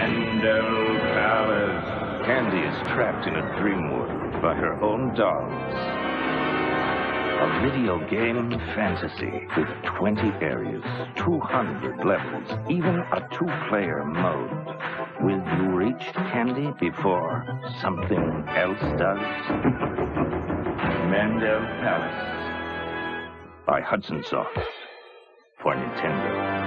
Mendel Palace. Candy is trapped in a dream world by her own dolls. A video game fantasy with 20 areas, 200 levels, even a two-player mode. Will you reach Candy before something else does? Mendel Palace by Hudson Soft for Nintendo.